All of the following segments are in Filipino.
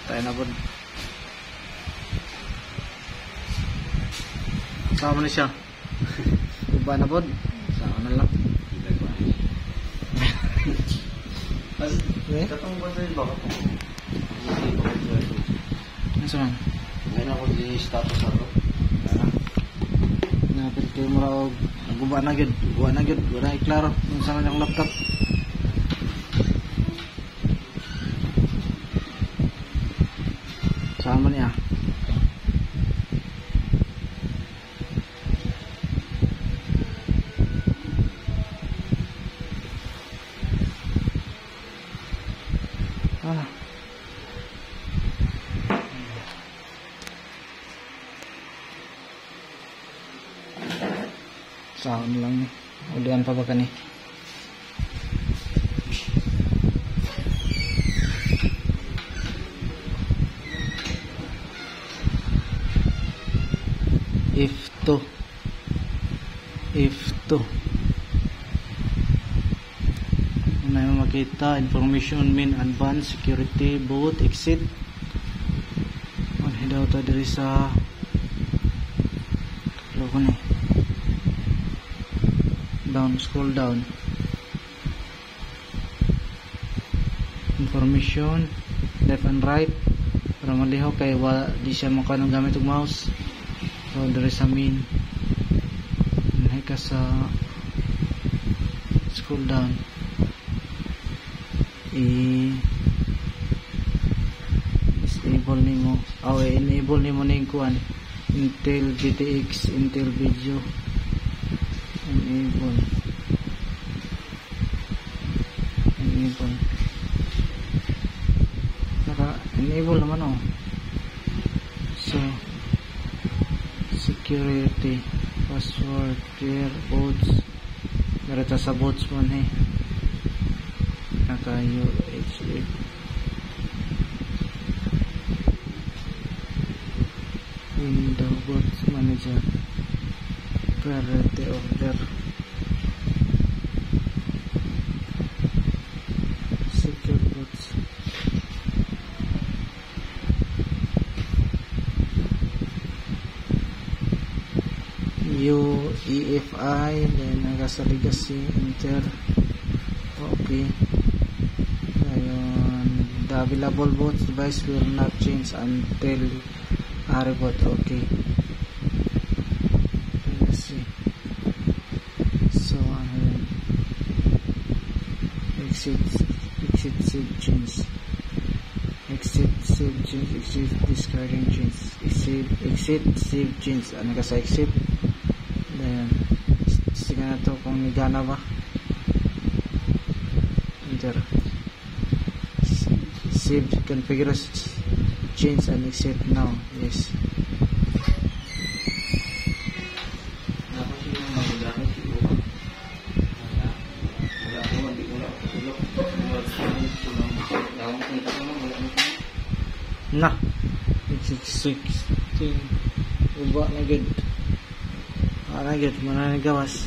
Tayo na po. Sama na siya. Kuba na po. Sama na lang. Katong ba sa iba? Ano sa man? Ngayon ako di status ako. Napit kayo mo raw. Guba na gid. Guba na gid. Wala iklaro. Kung saan yung laptop. Sama niya. Ah. Sound lang. Ulian pa ba kani? If to na yung makita information mean advanced security boot exit daw ta diri sa logo ni down, scroll down, information left and right para maliho kay di siya makanang gamit og mouse. So diri sa main nahay ka sa scroll down enable nimo ning kuan Intel GTX Intel video enable naka-enable naman oh. So security password clear bots garita sa bots man naka UHF window bots manager priority order secure bots UEFI then naga sa legacy enter okay. Ayun, the available bots device will not change until reboot okay. Let's see. So exit save change, exit save change, exit discarding change, exit save change. Ano ka sa exit? Then sige na to kung nigana ba. Enter. Save configuration change and exit now. Yes. Nah, 16 ubah na gid. Ara gid mana gawas.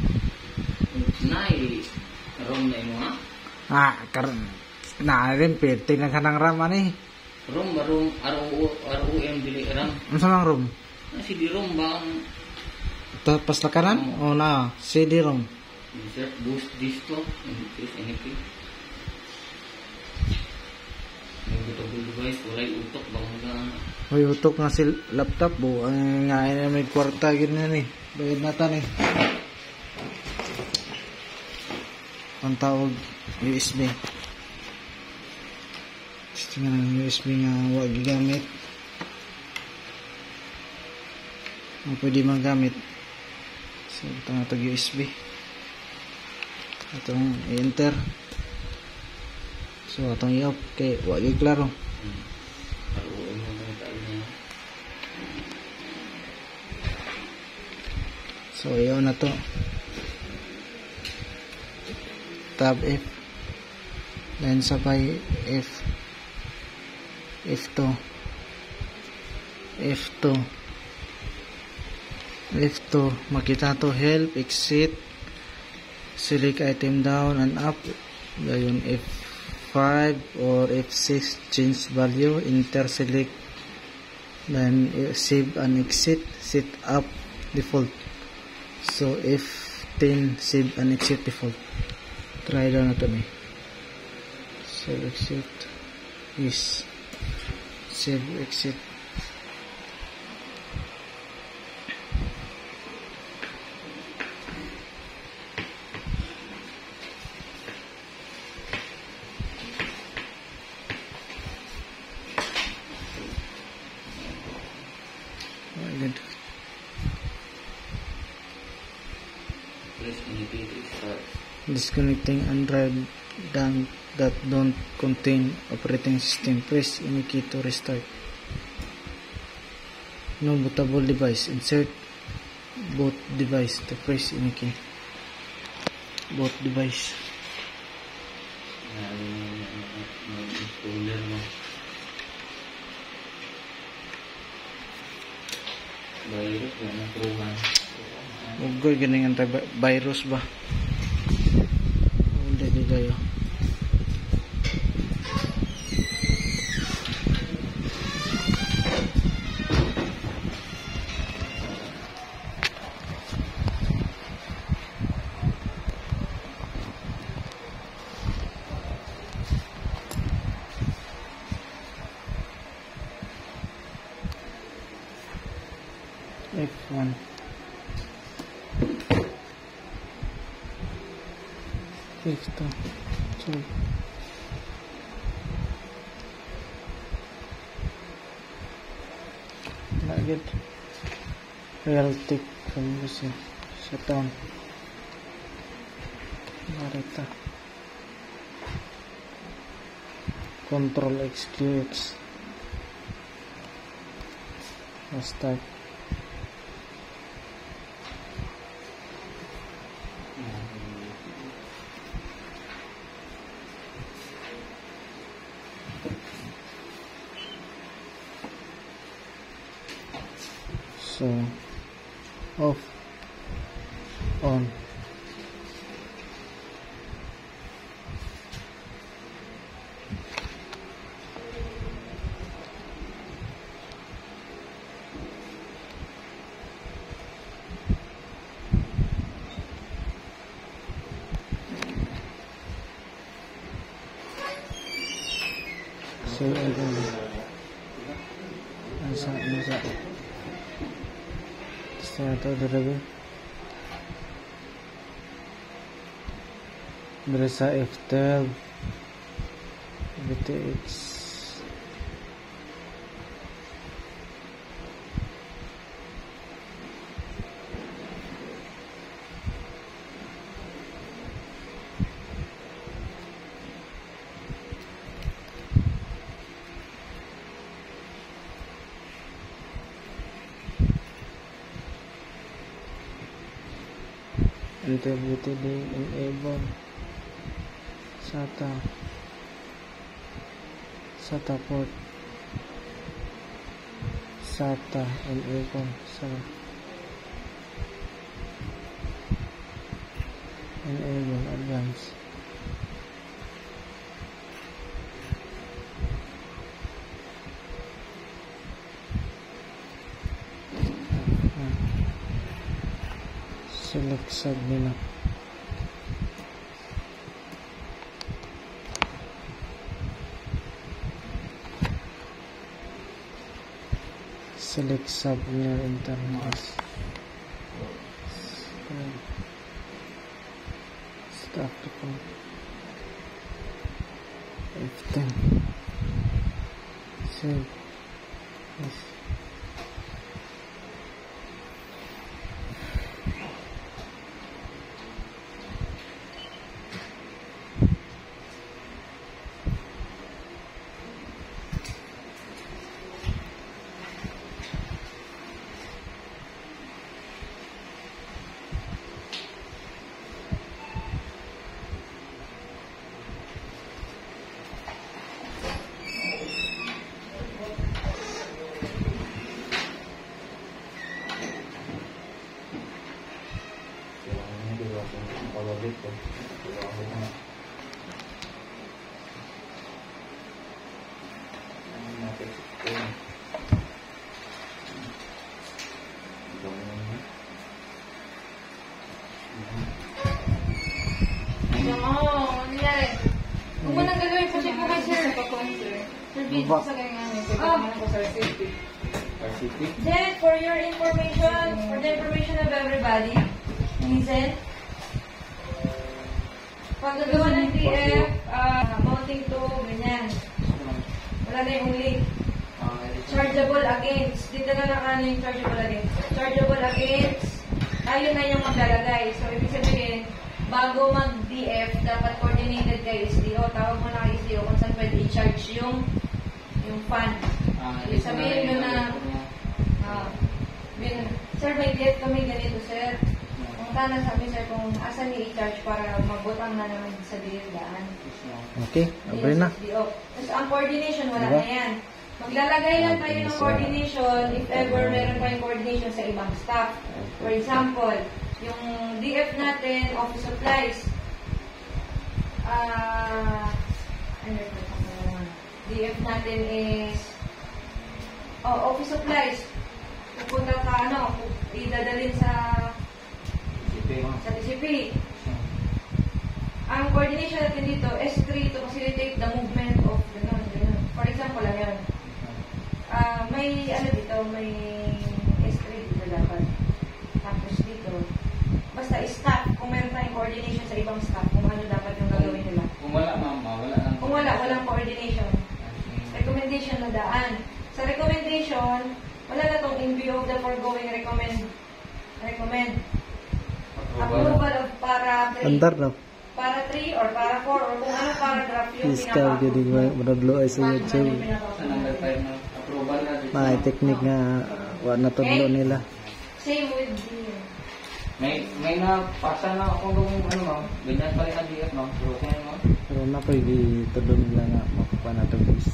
Nay, rom na mo ha? Karon na rin pwede na kanang rama ni. Rom ROM dili ram. Unsa mang room? Si di rom bang Pas lakaran? O na, CD-ROM. insert boost disto anything. Yung portable device walay utok bang Hoy, utok nga si laptop bo. Ang nga na may kwarta gid na ni. Bayad na ta ni. Ang tawag USB. Gusto nga ng USB nga huwag gigamit. Ang pwede magamit. So, ito nga ito USB. Itong enter. So, itong i-off. Okay, huwag klaro. So, i-on na to. Tab F. Then, sabay F2. Makita to help, exit, select item down and up. Gayon F5 or F6 change value, enter, select, then save and exit, set up default. So F10 save and exit default. Try lang na to ni. Save exit. Yes. Save exit. Good. Press any key to start. Disconnecting Android that don't contain operating system. Press any key to restart. No bootable device. Insert boot device to press any key. Boot device. Installer mo. Virus yan ang truhan. Ugoy ganing antivirus ba? Hindi di kayo. F1. F2. Lagit. Realtek from Lucy. Shutdown. Marita. Control XQX. Start. So off, on, so nasa Satu lagi berasa F12 BTX enter BTD enable SATA port SATA enable enable advance select sub nila select sub near interface start to come F10 save yes. nagpa-concern. Baba. Sa ganyan, pagkakaman ko sa safety. City. Then, for your information, for the information of everybody, listen. Pag gagawa ng DF, mounting to, ganyan. Wala na yung uli. Chargeable against. Dito na nakano yung chargeable against. Chargeable against, ayun na yung maglalagay. So, ibig sabihin, bago mag-DF, dapat coordinated kay SDO. Tawag mo na kay SDO kung saan pwede i-charge yung fund. Ibig sabihin mo na, sir, may DF kami ganito, sir. Kung tana sabi, sir, kung asan i-charge para magbutang na naman sa DF daan. Okay, abay na. SDO. Tapos ang coordination, wala na yan. Maglalagay lang tayo ng coordination if ever meron tayong coordination sa ibang staff. For example, yung DF natin, office supplies. DF natin is office supplies. Pupunta ka, idadalhin sa DCP. Ang coordination natin dito, S3 to facilitate the movement of ganun. For example, lang yun. May may S3 dito dapat. Tapos dito, basta staff, kung meron tayong coordination sa ibang staff, kung ano dapat yung gagawin nila. Kung wala, ma'am, wala lang. Kung walang coordination. Recommendation na daan. Sa recommendation, wala na tong in view of the foregoing recommend. Approval of para 3. Andar na. Para 3 or para 4 or kung ano paragraph yung Fiscal gini madadlo ay sa YouTube. Sa number 5 na approval na dito. May technique nga wa na tudlo nila. Same with the... May napasa na ako nung ma'am. Ganyan pa rin ang DF, ma'am. Pero okay, ma'am. Pero na pa tudlo nila nga makuha na to guys.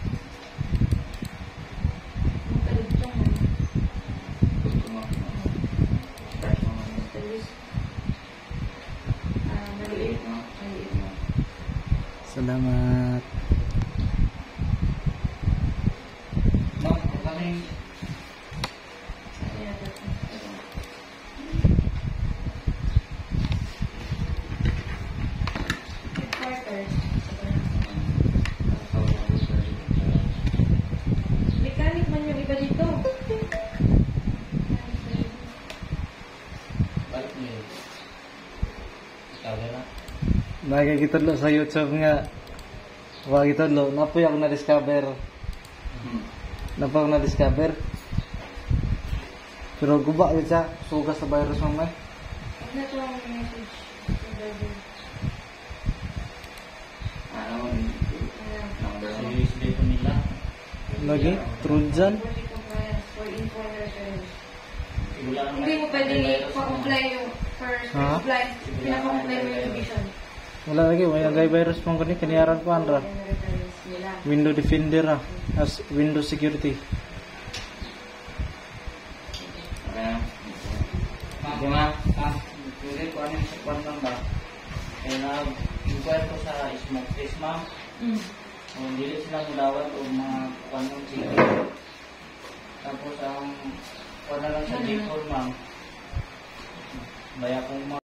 Gusto mo. Start mo, ma'am. Maliit, ma'am. Salamat. Ma'am, kami mechanic man yung iba dito. balik niyo. Sabi na. Nakikitudlo sa YouTube nga wa gitudlo napoy ako na-discover. Napoy ako na-discover. Pero guba yun siya, sugas sa virus mo may. Huwag na ito ang message. Number sa USB po nila. Lagi, Trojan. Hindi mo pwede pa-comply yung first comply. Pinapa-comply mo yung division. Wala lagi, may nagay virus mong kani kaniyaran ko andra. Window Defender as Windows Security. Ma'am, pwede ko ano yung sakwan lang ba? Kaya na-inquire ko sa smoke test, ma'am. Kung hindi sila mulawat o mga kanong sige. Tapos ang wala lang sa G4, ma'am. Baya kong